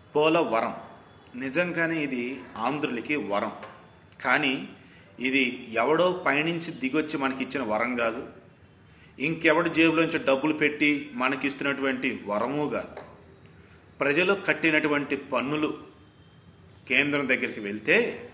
పోలవరం నిజంగానే ఇది ఆంధ్రులకి వరం. కానీ ఇది ఎవడో పైనుంచి దిగొచ్చి మనకి ఇచ్చిన వరం కాదు, ఇంకెవడి జేబులోంచి డబ్బులు పెట్టి మనకి ఇస్తున్నటువంటి వరము కాదు. ప్రజలు కట్టినటువంటి పన్నులు కేంద్రం దగ్గరికి వెళ్తే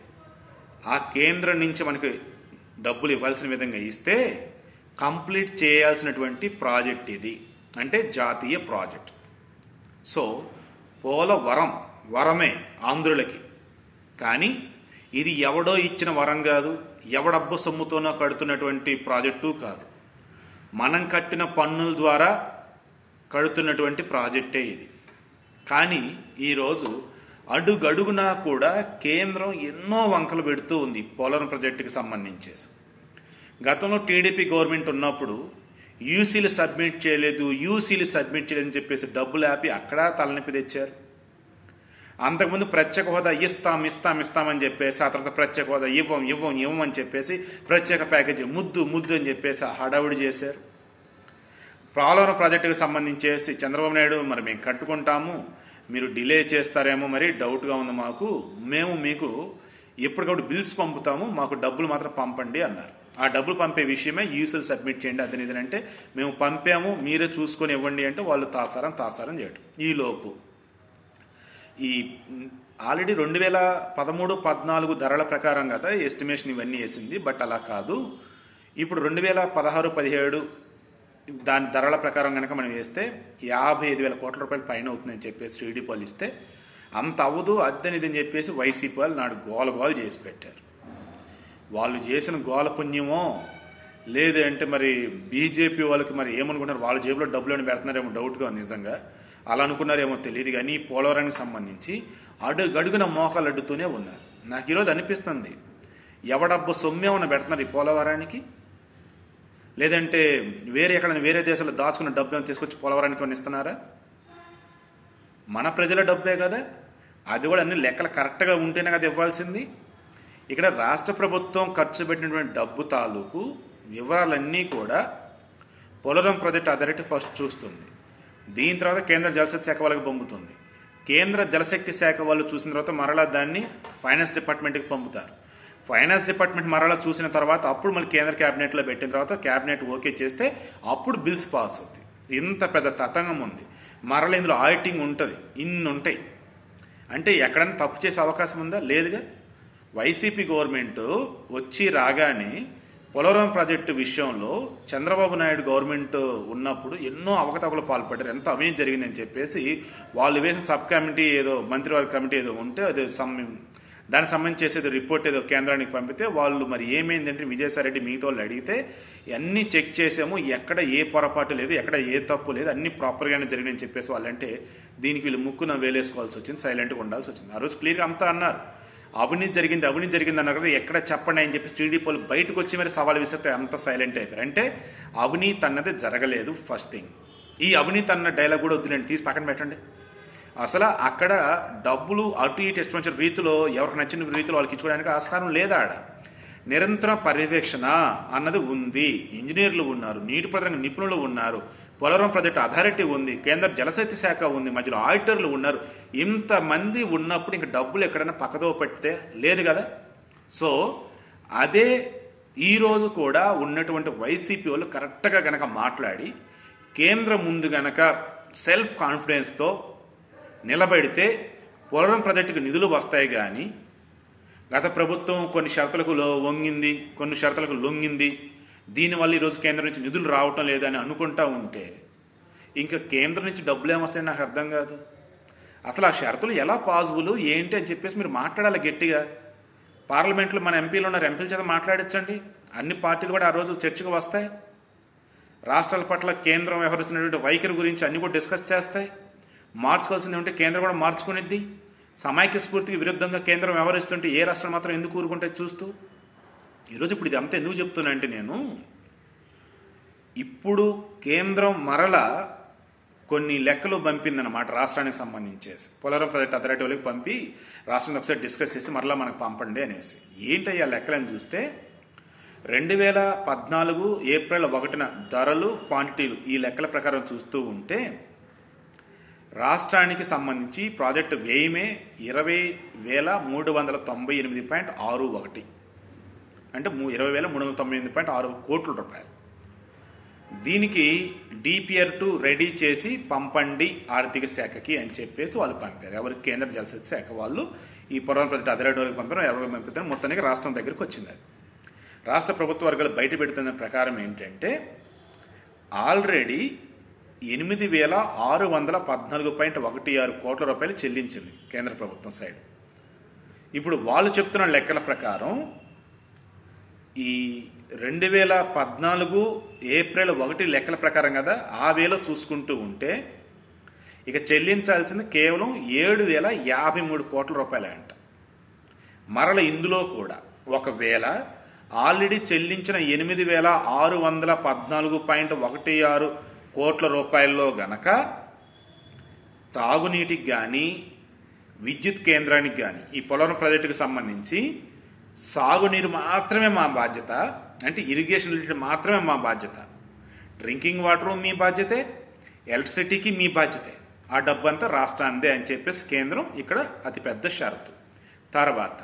ఆ కేంద్రం నుంచి మనకి డబ్బులు ఇవ్వాల్సిన విధంగా ఇస్తే కంప్లీట్ చేయాల్సినటువంటి ప్రాజెక్ట్ ఇది, అంటే జాతీయ ప్రాజెక్ట్. సో పోలవరం వరమే ఆంధ్రులకి, కానీ ఇది ఎవడో ఇచ్చిన వరం కాదు, ఎవడబ్బ సొమ్ముతోనో కడుతున్నటువంటి ప్రాజెక్టు కాదు, మనం కట్టిన పన్నుల ద్వారా కడుతున్నటువంటి ప్రాజెక్టే ఇది. కానీ ఈరోజు అడుగడుగునా కూడా కేంద్రం ఎన్నో వంకలు పెడుతూ ఉంది పోలవరం ప్రాజెక్టుకి సంబంధించేసి. గతంలో టీడీపీ గవర్నమెంట్ ఉన్నప్పుడు యూసీలు సబ్మిట్ చేయలేదని చెప్పేసి డబ్బులు ఆపి అక్కడ తలనొప్పి తెచ్చారు. అంతకుముందు ప్రత్యేక హోదా ఇస్తామని చెప్పేసి, ఆ తర్వాత ప్రత్యేక హోదా ఇవ్వం అని చెప్పేసి ప్రత్యేక ప్యాకేజీ ముద్దు అని చెప్పేసి హడావుడి చేశారు. పోలవరం ప్రాజెక్టుకి సంబంధించేసి చంద్రబాబు నాయుడు మరి మేము కట్టుకుంటాము, మీరు డిలే చేస్తారేమో మరి డౌట్గా ఉంది మాకు, మేము మీకు ఎప్పటికప్పుడు బిల్స్ పంపుతాము, మాకు డబ్బులు మాత్రం పంపండి అన్నారు. ఆ డబ్బులు పంపే విషయమే యూసీలు సబ్మిట్ చేయండి అదని అంటే మేము పంపాము మీరే చూసుకొని ఇవ్వండి అంటే వాళ్ళు తాసారం చేయడం. ఈలోపు ఈ ఆల్రెడీ 2013-14 ధరల ప్రకారం కదా ఎస్టిమేషన్ ఇవన్నీ వేసింది, బట్ అలా కాదు. ఇప్పుడు 2016-17 దాని ధరల ప్రకారం కనుక మనం వేస్తే 55,000 కోట్ల రూపాయలు పైన అవుతుందని చెప్పేసి టీడీపీ వాళ్ళు ఇస్తే అంత అవ్వదు అద్దనిదని చెప్పేసి వైసీపీ వాళ్ళు నాడు గోల చేసి పెట్టారు. వాళ్ళు చేసిన గోల పుణ్యమో లేదంటే మరి బీజేపీ వాళ్ళకి మరి ఏమనుకుంటారు, వాళ్ళ జేబులో డబ్బులు పెడుతున్నారేమో డౌట్గా ఉంది. నిజంగా అలా అనుకున్నారేమో తెలియదు. కానీ పోలవరానికి సంబంధించి అడుగడుగున మోకాలు అడ్డుతూనే ఉన్నారు. నాకు ఈరోజు అనిపిస్తుంది, ఎవడబ్బ సొమ్మేమన్నా పెడుతున్నారు ఈ పోలవరానికి, లేదంటే వేరే దేశాల్లో దాచుకున్న డబ్బు ఏమైనా తీసుకొచ్చి పోలవరానికి ఏమైనా ఇస్తున్నారా? మన ప్రజల డబ్బే కదా, అది కూడా అన్ని లెక్కలు కరెక్ట్గా ఉంటేనే కదా ఇవ్వాల్సింది. ఇక్కడ రాష్ట్ర ప్రభుత్వం ఖర్చు పెట్టినటువంటి డబ్బు తాలూకు వివరాలన్నీ కూడా పోలవరం ప్రాజెక్ట్ అథారిటీ ఫస్ట్ చూస్తుంది. దీని తర్వాత కేంద్ర జలశక్తి శాఖ వాళ్ళకి పంపుతుంది. కేంద్ర జలశక్తి శాఖ వాళ్ళు చూసిన తర్వాత మరలా దాన్ని ఫైనాన్స్ డిపార్ట్మెంట్కి పంపుతారు. ఫైనాన్స్ డిపార్ట్మెంట్ మరలా చూసిన తర్వాత అప్పుడు మళ్ళీ కేంద్ర క్యాబినెట్లో పెట్టిన తర్వాత క్యాబినెట్ ఓకే చేస్తే అప్పుడు బిల్స్ పాస్ అవుతాయి. ఇంత పెద్ద తతంగం ఉంది. మరలా ఇందులో ఆడిటింగ్ ఉంటుంది, ఇన్ని ఉంటాయి. అంటే ఎక్కడైనా తప్పు చేసే అవకాశం ఉందా? లేదుగా. వైసీపీ గవర్నమెంట్ వచ్చి రాగానే పోలవరం ప్రాజెక్టు విషయంలో చంద్రబాబు నాయుడు గవర్నమెంట్ ఉన్నప్పుడు ఎన్నో అవకతవకలు పాల్పడ్డారు, ఎంత అవినీతి జరిగిందని చెప్పేసి వాళ్ళు వేసిన సబ్ కమిటీ ఏదో మంత్రివర్గ కమిటీ ఏదో ఉంటే అదే దానికి సంబంధించి చేసేది రిపోర్ట్ ఏదో కేంద్రానికి పంపితే వాళ్ళు మరి ఏమైందంటే విజయసాయిరెడ్డి మిగతా వాళ్ళు అడిగితే అన్నీ చెక్ చేసాము, ఎక్కడ ఏ పొరపాటు లేదు, ఎక్కడ ఏ తప్పు లేదు, అన్ని ప్రాపర్గానే జరిగిందని చెప్పేసి వాళ్ళంటే దీనికి వీళ్ళు ముక్కున వేలేసుకోవాల్సి వచ్చింది, సైలెంట్గా ఉండాల్సి వచ్చింది. ఆ రోజు క్లియర్గా అంతా అన్నారు అవినీతి జరిగింది అన్నారు కదా, ఎక్కడ చెప్పండి అని చెప్పి టీడీపీ వాళ్ళు బయటకు వచ్చి మరి సవాల్ విసిరితే అంత సైలెంట్ అయిపోయారు. అంటే అవినీతి అన్నది జరగలేదు. ఫస్ట్ థింగ్, ఈ అవినీతి అన్న డైలాగ్ కూడా వద్దులేండి, తీసి పక్కన పెట్టండి. అసలు అక్కడ డబ్బులు అటు ఇటు ఇష్టం వచ్చిన రీతిలో ఎవరికి నచ్చిన రీతిలో వాళ్ళకి ఇచ్చుకోవడానికి ఆస్కారం లేదా. ఆడ నిరంతరం పర్యవేక్షణ అన్నది ఉంది, ఇంజనీర్లు ఉన్నారు, నీటిపారుదల నిపుణులు ఉన్నారు, పోలవరం ప్రాజెక్టు అథారిటీ ఉంది, కేంద్ర జలశక్తి శాఖ ఉంది, మధ్యలో ఆడిటర్లు ఉన్నారు. ఇంతమంది ఉన్నప్పుడు ఇంక డబ్బులు ఎక్కడైనా పక్కదో పెడితే లేదు కదా. సో అదే ఈరోజు కూడా ఉన్నటువంటి వైసీపీ వాళ్ళు కరెక్ట్గా గనక మాట్లాడి కేంద్రం ముందు గనక సెల్ఫ్ కాన్ఫిడెన్స్తో నిలబడితే పోలవరం ప్రాజెక్టుకు నిధులు వస్తాయి. కానీ గత ప్రభుత్వం కొన్ని షరతులకు వంగింది, కొన్ని షరతులకు లొంగింది, దీనివల్ల ఈరోజు కేంద్రం నుంచి నిధులు రావటం లేదని అనుకుంటా ఉంటే ఇంకా కేంద్రం నుంచి డబ్బులు ఏమొస్తాయని నాకు అర్థం కాదు. అసలు ఆ షరతులు ఎలా పాజిబుల్ ఏంటి అని చెప్పేసి మీరు మాట్లాడాలి గట్టిగా. పార్లమెంట్లో మన ఎంపీలు ఉన్నారు, ఎంపీల చేత మాట్లాడించండి. అన్ని పార్టీలు కూడా ఆ రోజు చర్చకు వస్తాయి. రాష్ట్రాల పట్ల కేంద్రం వ్యవహరిస్తున్నటువంటి వైఖరి గురించి అన్ని కూడా డిస్కస్ చేస్తాయి. మార్చుకోవాల్సింది ఉంటే కేంద్రం కూడా మార్చుకునేది. సమైక్య స్ఫూర్తికి విరుద్ధంగా కేంద్రం వ్యవహరిస్తుంటే ఏ రాష్ట్రం మాత్రం ఎందుకు ఊరుకుంటే చూస్తూ. ఈరోజు ఇప్పుడు ఇది అంతా ఎందుకు చెప్తున్నా అంటే, నేను ఇప్పుడు కేంద్రం మరలా కొన్ని లెక్కలు పంపిందన్నమాట రాష్ట్రానికి సంబంధించేసి. పోలవరం ప్రాజెక్ట్ అథారిటీ వాళ్ళకి పంపి రాష్ట్రాన్ని ఒకసారి డిస్కస్ చేసి మరలా మనకు పంపండి అనేసి. ఏంటయ్యా లెక్కలని చూస్తే 2014 ఏప్రిల్ 1న ధరలు క్వాంటిటీలు ఈ లెక్కల ప్రకారం చూస్తూ ఉంటే రాష్ట్రానికి సంబంధించి ప్రాజెక్టు వ్యయమే 20,398.61, అంటే 20,398.6 కోట్ల రూపాయలు. దీనికి డిపిఆర్ 2 రెడీ చేసి పంపండి ఆర్థిక శాఖకి అని చెప్పేసి వాళ్ళు పంపారు. ఎవరికి? కేంద్ర జలశక్తి శాఖ వాళ్ళు ఈ పోలవరం ప్రాజెక్టు అధికారుల వరకు పంపారు, ఎవరికి పంపిస్తారు, మొత్తానికి రాష్ట్రం దగ్గరికి వచ్చింది. అది రాష్ట్ర ప్రభుత్వ వర్గాలు బయట పెడుతున్న ప్రకారం ఏంటంటే ఆల్రెడీ 8,614.16 కోట్ల రూపాయలు చెల్లించింది కేంద్ర ప్రభుత్వం సైడ్. ఇప్పుడు వాళ్ళు చెప్తున్న లెక్కల ప్రకారం ఈ 2014 ఏప్రిల్ 1 లెక్కల ప్రకారం కదా, ఆ వేలో చూసుకుంటూ ఉంటే ఇక చెల్లించాల్సింది కేవలం 7,053 కోట్ల రూపాయలే అంట. మరల ఇందులో కూడా ఒకవేళ ఆల్రెడీ చెల్లించిన 8,614.16 కోట్ల రూపాయల్లో గనక తాగునీటికి కానీ విద్యుత్ కేంద్రానికి కానీ ఈ పోలవరం ప్రాజెక్టుకు సంబంధించి సాగునీరు మాత్రమే మా బాధ్యత, అంటే ఇరిగేషన్ రిలేటెడ్ మాత్రమే మా బాధ్యత, డ్రింకింగ్ వాటర్ మీ బాధ్యతే, ఎలక్ట్రిసిటీకి మీ బాధ్యతే, ఆ డబ్బు అంతా రాష్ట్రాందే అని చెప్పేసి కేంద్రం ఇక్కడ అతిపెద్ద షరతు. తర్వాత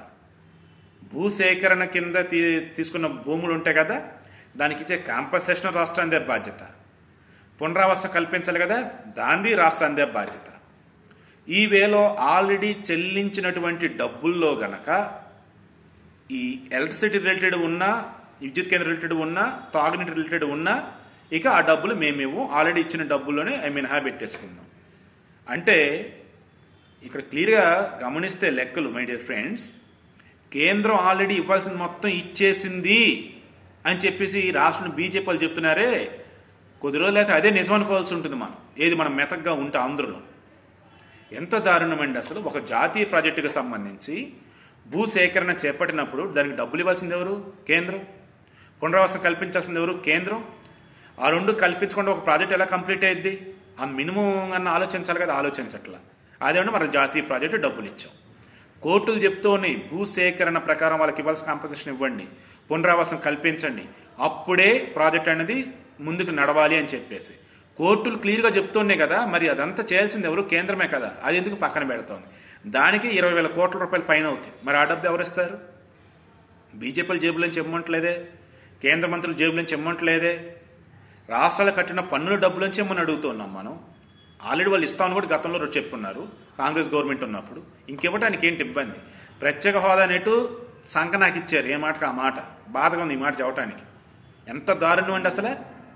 భూసేకరణ కింద తీసుకున్న భూములు ఉంటాయి కదా, దానికి ఇచ్చే కాంపన్సేషన్ రాష్ట్రాందే బాధ్యత, పునరావాసం కల్పించాలి కదా, దాంది రాష్ట్రాందే బాధ్యత. ఈ వేలో ఆల్రెడీ చెల్లించినటువంటి డబ్బుల్లో గనక ఈ ఎలక్ట్రిసిటీ రిలేటెడ్ ఉన్నా, విద్యుత్ కేంద్రం రిలేటెడ్ ఉన్నా, తాగునీటి రిలేటెడ్ ఉన్నా ఇక ఆ డబ్బులు మేమేమో ఆల్రెడీ ఇచ్చిన డబ్బుల్లోనే మినహా పెట్టేసుకుందాం. అంటే ఇక్కడ క్లియర్గా గమనిస్తే లెక్కలు మై డియర్ ఫ్రెండ్స్, కేంద్రం ఆల్రెడీ ఇవ్వాల్సింది మొత్తం ఇచ్చేసింది అని చెప్పేసి రాష్ట్రం బీజేపీ వాళ్ళు చెప్తున్నారే, కొద్ది రోజులు అయితే అదే నిజం అనుకోవాల్సి ఉంటుంది మనం, ఏది మనం మెతగ్గా ఉంటే ఆంధ్రలో. ఎంత దారుణమండి అసలు. ఒక జాతీయ ప్రాజెక్టుకు సంబంధించి భూసేకరణ చేపట్టినప్పుడు దానికి డబ్బులు ఇవ్వాల్సింది ఎవరు? కేంద్రం. పునరావాసం కల్పించాల్సింది ఎవరు? కేంద్రం. ఆ రెండు కల్పించకుండా ఒక ప్రాజెక్ట్ ఎలా కంప్లీట్ అయ్యిద్ది? ఆ మినిమం అన్న ఆలోచించాలి కదా, ఆలోచించట్లా. అదేమంటే మన జాతీయ ప్రాజెక్టు డబ్బులు ఇచ్చాం. కోర్టులు చెప్తూ ఉన్నాయి భూసేకరణ ప్రకారం వాళ్ళకి ఇవ్వాల్సిన కాంపన్సేషన్ ఇవ్వండి, పునరావాసం కల్పించండి, అప్పుడే ప్రాజెక్ట్ అనేది ముందుకు నడవాలి అని చెప్పేసి కోర్టులు క్లియర్గా చెప్తున్నాయి కదా. మరి అదంతా చేయాల్సింది ఎవరు? కేంద్రమే కదా. అది ఎందుకు పక్కన పెడుతోంది? దానికి 20,000 కోట్ల రూపాయలు పైన అవుతుంది. మరి ఆ డబ్బు ఎవరిస్తారు? బీజేపీల జేబులోంచి ఇవ్వమంటలేదే, కేంద్ర మంత్రుల జేబులోంచి ఇవ్వమంటలేదే, రాష్ట్రాలు కట్టిన పన్నుల డబ్బులోంచి ఇవ్వమని అడుగుతున్నాం మనం. ఆల్రెడీ వాళ్ళు ఇస్తామని కూడా గతంలో చెప్పున్నారు కాంగ్రెస్ గవర్నమెంట్ ఉన్నప్పుడు. ఇంకివ్వడానికి ఏంటి ఇబ్బంది? ప్రత్యేక హోదా అనేటు సంఖ నాకు ఇచ్చారు, ఏ మాటకు ఆ మాట. బాధగా ఉంది ఈ మాట చెప్పడానికి. ఎంత దారుణం అండి అసలే.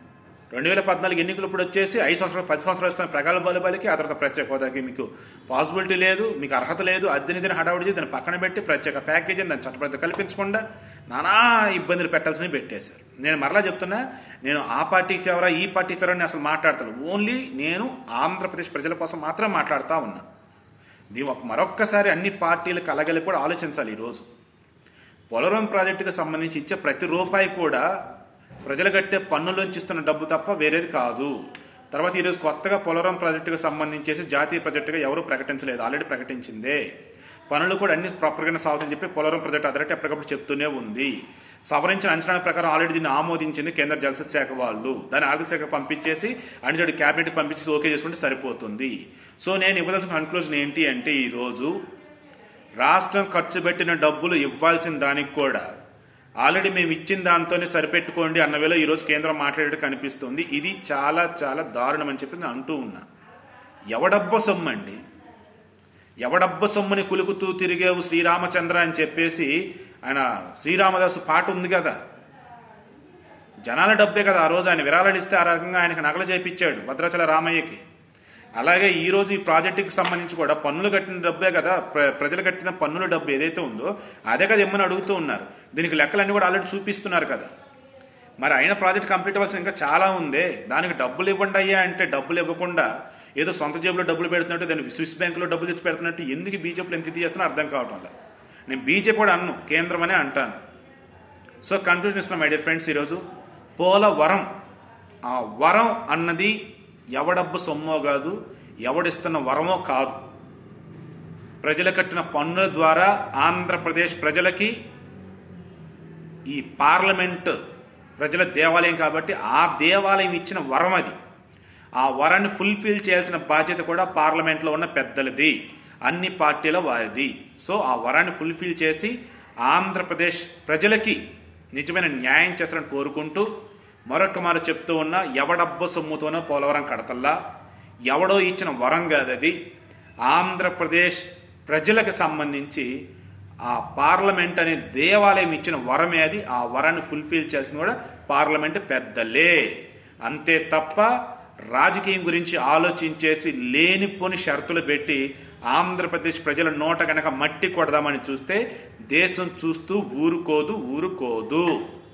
2014 ఎన్నికలు ఇప్పుడు వచ్చేసి 5 సంవత్సరాలు 10 సంవత్సరాలు ఇస్తున్న ప్రగల్భాల బలికి, ఆ తర్వాత ప్రత్యేక హోదాకి మీకు పాసిబిలిటీ లేదు, మీకు అర్హత లేదు, అద్దెనిదిని హడావుడి చేసి దాన్ని పక్కన పెట్టి ప్రత్యేక ప్యాకేజీని దాన్ని చట్టబద్ధత కల్పించకుండా నానా ఇబ్బందులు పెట్టాల్సినవి పెట్టేశారు. నేను మరలా చెప్తున్నా, నేను ఆ పార్టీ ఫేవరా ఈ పార్టీ ఫేవరా అని అసలు మాట్లాడతాను. ఓన్లీ నేను ఆంధ్రప్రదేశ్ ప్రజల కోసం మాత్రం మాట్లాడుతూ ఉన్నాను. దీని మరొక్కసారి అన్ని పార్టీలు కలగలిపి కూడా ఆలోచించాలి. ఈరోజు పోలవరం ప్రాజెక్టుకు సంబంధించి ఇచ్చే ప్రతి రూపాయి కూడా ప్రజలు కట్టే పన్నులోంచి ఇస్తున్న డబ్బు తప్ప వేరేది కాదు. తర్వాత ఈరోజు కొత్తగా పోలవరం ప్రాజెక్టుకు సంబంధించేసి జాతీయ ప్రాజెక్టుగా ఎవరూ ప్రకటించలేదు, ఆల్రెడీ ప్రకటించిందే. పనులు కూడా అన్ని ప్రాపర్గానే సాగుతుందని చెప్పి పోలవరం ప్రాజెక్టు అథారిటీ ఎప్పటికప్పుడు చెప్తూనే ఉంది. సవరించిన అంచనాల ప్రకారం ఆల్రెడీ దీన్ని ఆమోదించింది కేంద్ర జలశక్తి శాఖ వాళ్ళు. దాన్ని ఆర్థిక శాఖ పంపించేసి అన్ని క్యాబినెట్ పంపించేసి ఓకే చేసుకుంటే సరిపోతుంది. సో నేను ఇవ్వదలసిన కన్క్లూజన్ ఏంటి అంటే, ఈరోజు రాష్ట్రం ఖర్చు పెట్టిన డబ్బులు ఇవ్వాల్సిన దానికి కూడా ఆల్రెడీ మేము ఇచ్చిన దాంతోనే సరిపెట్టుకోండి అన్న వేళ ఈరోజు కేంద్రం మాట్లాడేట్టు కనిపిస్తుంది. ఇది చాలా చాలా దారుణం అని చెప్పి నేను అంటూ ఉన్నా. ఎవడబ్బ సొమ్ము అండి, ఎవడబ్బ సొమ్ముని కులుకుతూ తిరిగేవు శ్రీరామచంద్ర అని చెప్పేసి ఆయన శ్రీరామదాసు పాట ఉంది కదా. జనాల డబ్బే కదా ఆ రోజు ఆయన విరాళాలు ఇస్తే ఆ రకంగా ఆయనకు నగలు చేయించాడు భద్రాచల రామయ్యకి. అలాగే ఈరోజు ఈ ప్రాజెక్టుకి సంబంధించి కూడా పన్నులు కట్టిన డబ్బే కదా, ప్రజలు కట్టిన పన్నుల డబ్బు ఏదైతే ఉందో అదే కదా ఇమ్మని అడుగుతూ ఉన్నారు. దీనికి లెక్కలన్నీ కూడా ఆల్రెడీ చూపిస్తున్నారు కదా. మరి అయిన ప్రాజెక్ట్ కంప్లీట్ అవ్వాల్సిన ఇంకా చాలా ఉందే. దానికి డబ్బులు ఇవ్వండి అయ్యా అంటే డబ్బులు ఇవ్వకుండా ఏదో సొంత జేబులో డబ్బులు పెడుతున్నట్టు, దాన్ని స్విస్ బ్యాంకులో డబ్బులు తెచ్చి పెడుతున్నట్టు ఎందుకు బీజేపీలో ఎంత ఇది చేస్తున్నా అర్థం కావటం లేదు. నేను బీజేపీ కూడా అన్ను, కేంద్రం అనే అంటాను. సో కన్క్లూజన్ ఇస్తున్నాం మై డియర్ ఫ్రెండ్స్. ఈరోజు పోలవరం, ఆ వరం అన్నది ఎవడబ్బు సొమ్మో కాదు, ఎవడిస్తున్న వరమో కాదు. ప్రజలు కట్టిన పన్నుల ద్వారా ఆంధ్రప్రదేశ్ ప్రజలకి ఈ పార్లమెంట్ ప్రజల దేవాలయం కాబట్టి ఆ దేవాలయం ఇచ్చిన వరం అది. ఆ వరాన్ని ఫుల్ఫిల్ చేయాల్సిన బాధ్యత కూడా పార్లమెంట్లో ఉన్న పెద్దలది, అన్ని పార్టీల వారిది. సో ఆ వరాన్ని ఫుల్ఫిల్ చేసి ఆంధ్రప్రదేశ్ ప్రజలకి నిజమైన న్యాయం చేస్తారని కోరుకుంటూ మరొక మాట చెప్తూ ఉన్నా, ఎవడబ్బ సొమ్ముతోనో పోలవరం కడతల్లా, ఎవడో ఇచ్చిన వరం కాదది. ఆంధ్రప్రదేశ్ ప్రజలకు సంబంధించి ఆ పార్లమెంట్ అనే దేవాలయం ఇచ్చిన వరమే అది. ఆ వరాన్ని ఫుల్ఫిల్ చేసిన కూడా పార్లమెంట్ పెద్దలే. అంతే తప్ప రాజకీయం గురించి ఆలోచించేసి లేనిపోని షరతులు పెట్టి ఆంధ్రప్రదేశ్ ప్రజల నోట కనుక మట్టి కొడదామని చూస్తే దేశం చూస్తూ ఊరుకోదు.